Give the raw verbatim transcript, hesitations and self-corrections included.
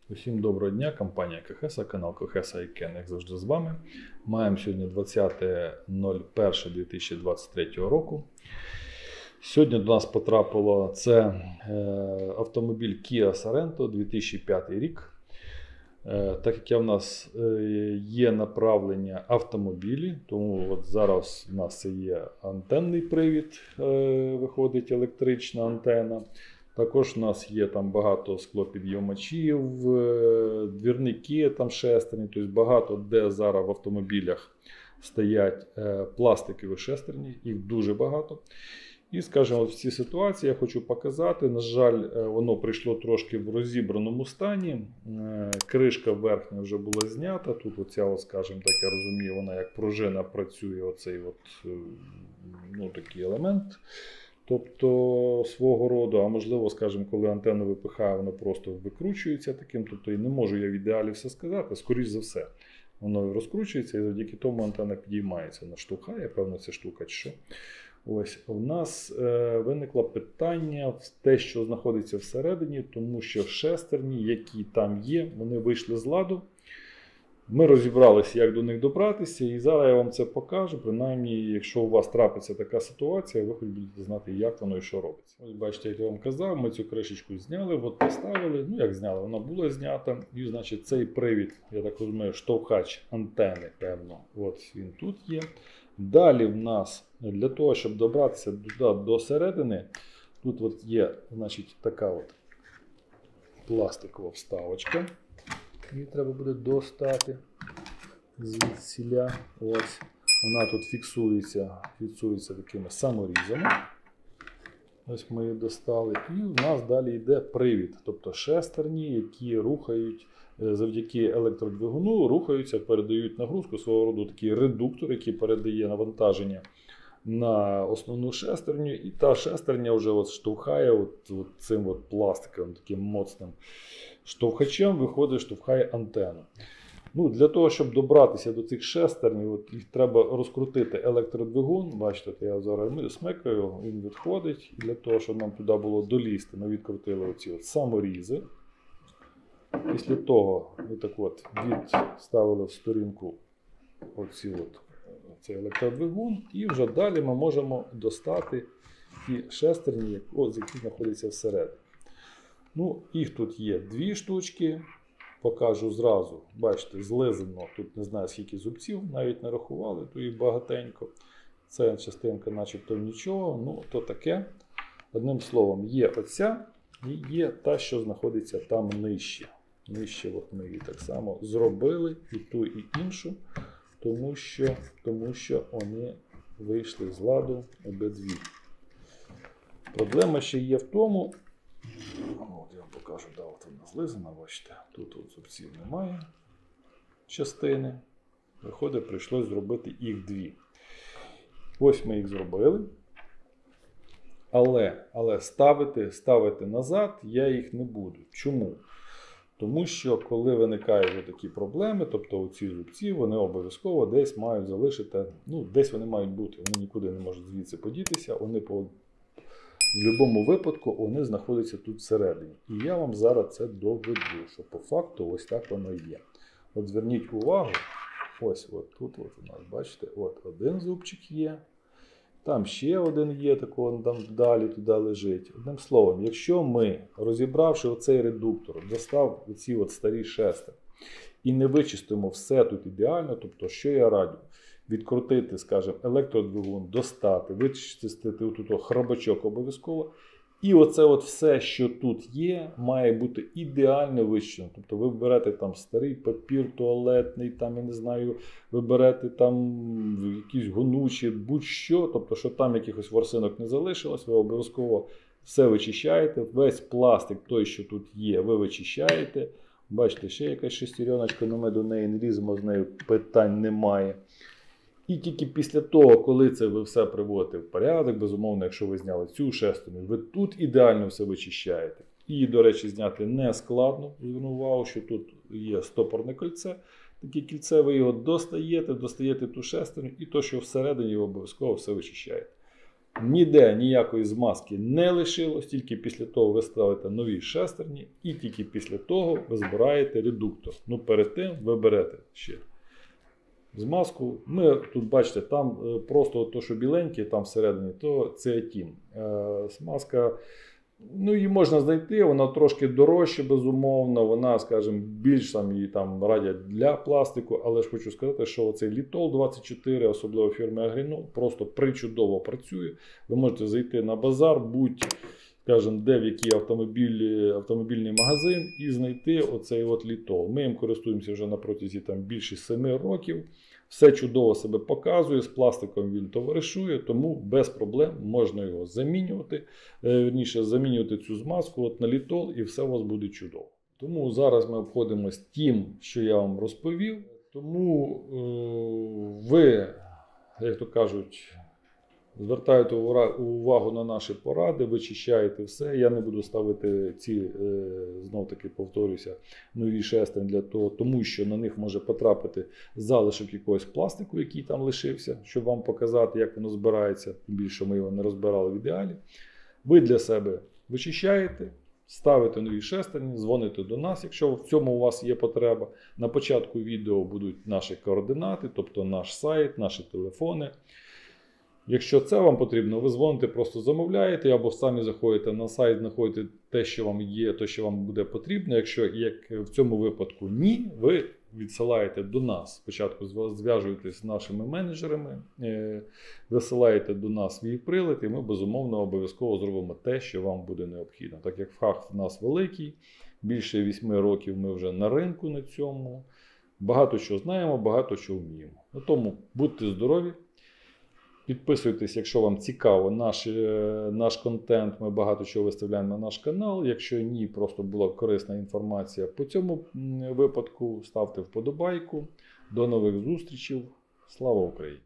Усім доброго дня, компанія Кохеса, канал Кохеса і Кен, як завжди з вами. Маємо сьогодні двадцяте перше дві тисячі двадцять третього року. Сьогодні до нас потрапило це е, автомобіль Kia Sorento дві тисячі п'ятий рік. Е, так як я в нас е, є направлення автомобілі, тому от зараз у нас це є антенний привід, е, виходить електрична антена. Також у нас є там багато склопідйомачів, двірники, там шестерні, тобто багато де зараз в автомобілях стоять пластикові шестерні, їх дуже багато. І, скажімо, в цій ситуації я хочу показати, на жаль, воно прийшло трошки в розібраному стані, кришка верхня вже була знята, тут оця, скажімо так, я розумію, вона як пружина працює, оцей от, ну, такий елемент. Тобто свого роду, а можливо, скажімо, коли антенну випихає, воно просто викручується таким, тобто і не можу я в ідеалі все сказати, скоріш за все. Воно розкручується і завдяки тому антенна підіймається, вона штовхає, певно, це штука чи що. Ось, у нас е, виникло питання в те, що знаходиться всередині, тому що шестерні, які там є, вони вийшли з ладу. Ми розібралися, як до них добратися, і зараз я вам це покажу. Принаймні, якщо у вас трапиться така ситуація, ви хоч будете знати, як воно і що робиться. Ось бачите, як я вам казав, ми цю кришечку зняли, от поставили. Ну, як зняли, вона була знята. І, значить, цей привід, я так розумію, штовхач антени, певно, от він тут є. Далі в нас, для того, щоб добратися туди до середини, тут от є, значить, така от пластикова вставочка. Її треба буде достати звідсіля. Ось. Вона тут фіксується, фіксується такими саморізами. Ось ми її достали. І в нас далі йде привід. Тобто шестерні, які рухають завдяки електродвигуну, рухаються, передають нагрузку, свого роду такий редуктор, який передає навантаження на основну шестерню. І та шестерня вже от штовхає от, от цим от пластиковим таким моцним штовхачем, виходить, штовхає антенну. Ну, для того, щоб добратися до цих шестернів, от їх треба розкрутити електродвигун. Бачите, я зараз смикаю, він відходить. І для того, щоб нам туди було долізти, ми відкрутили оці от саморізи. Після того ми так от відставили в сторінку оці от, цей електродвигун. І вже далі ми можемо достати ті шестерні, які знаходяться всередині. Ну, їх тут є дві штучки, покажу зразу, бачите, злизано, тут не знаю скільки зубців, навіть не рахували, то їх багатенько. Ця частинка начебто нічого, ну то таке. Одним словом, є оця і є та, що знаходиться там нижче. Нижче от ми її так само зробили, і ту, і іншу, тому що, тому що вони вийшли з ладу обидві. Проблема ще є в тому, от я вам покажу, да, от вона злизана, бачите, тут от зубців немає частини. Виходить, прийшлось зробити їх дві. Ось ми їх зробили. Але, але ставити, ставити назад я їх не буду. Чому? Тому що коли виникають такі проблеми, тобто ці зубці, вони обов'язково десь мають залишити, ну десь вони мають бути, вони нікуди не можуть звідси подітися, вони по в будь-якому випадку вони знаходяться тут всередині. І я вам зараз це доведу, що по факту ось так воно є. От зверніть увагу, ось от тут от у нас, бачите, от один зубчик є, там ще один є, такого там далі туди лежить. Одним словом, якщо ми, розібравши оцей редуктор, достав оці от старі шестер і не вичистимо все тут ідеально, тобто що я раджу? Відкрутити, скажімо, електродвигун, достати, вичистити отут хробачок обов'язково. І оце от все, що тут є, має бути ідеально вичищено. Тобто ви берете там старий папір туалетний, там, я не знаю, ви берете там якісь гонучі, будь-що, тобто, що там якихось ворсинок не залишилось, ви обов'язково все вичищаєте. Весь пластик, той, що тут є, ви вичищаєте. Бачите, ще якась шестереночка, але ми до неї не ліземо, з нею питань немає. І тільки після того, коли це ви все приводите в порядок, безумовно, якщо ви зняли цю шестерню, ви тут ідеально все вичищаєте. І, до речі, зняти не складно. Зверну увагу, що тут є стопорне кільце. Таке кільце, ви його достаєте, достаєте ту шестерню, і то, що всередині, ви обов'язково все вичищаєте. Ніде ніякої змазки не лишилось, тільки після того ви ставите нові шестерні і тільки після того ви збираєте редуктор. Ну, перед тим ви берете ще змазку. Ми тут бачите, там просто то, що біленьке там всередині, то це тім. Смазка, ну, її можна знайти, вона трошки дорожча, безумовно, вона, скажімо, більш там її там радять для пластику, але ж хочу сказати, що оцей Літол двадцять чотири, особливо фірми Агрінол, просто причудово працює. Ви можете зайти на базар, будь, скажімо, де в який автомобіль, автомобільний магазин і знайти оцей от Літол. Ми їм користуємося вже на протязі там більше семи років. Все чудово себе показує, з пластиком він товаришує, тому без проблем можна його замінювати. Вірніше, замінювати цю змазку от на Літол і все у вас буде чудово. Тому зараз ми обходимося тим, що я вам розповів. Тому е ви, як то кажуть, звертаєте увагу на наші поради, вичищаєте все. Я не буду ставити ці, знов таки повторюся, нові шестерні для того, тому що на них може потрапити залишок якогось пластику, який там лишився, щоб вам показати, як воно збирається. Тим більше ми його не розбирали в ідеалі. Ви для себе вичищаєте, ставите нові шестерні, дзвоните до нас, якщо в цьому у вас є потреба. На початку відео будуть наші координати, тобто наш сайт, наші телефони. Якщо це вам потрібно, ви дзвоните, просто замовляєте, або самі заходите на сайт, знаходите те, що вам є, те, що вам буде потрібно. Якщо, як в цьому випадку, ні, ви відсилаєте до нас. Спочатку зв'яжуєтесь з нашими менеджерами, висилаєте до нас свій прилад, і ми, безумовно, обов'язково зробимо те, що вам буде необхідно. Так як фах в нас великий, більше вісьми років ми вже на ринку на цьому, багато що знаємо, багато що вміємо. На тому будьте здорові. Підписуйтесь, якщо вам цікаво наш, наш контент, ми багато чого виставляємо на наш канал. Якщо ні, просто була корисна інформація по цьому випадку, ставте вподобайку. До нових зустрічей. Слава Україні!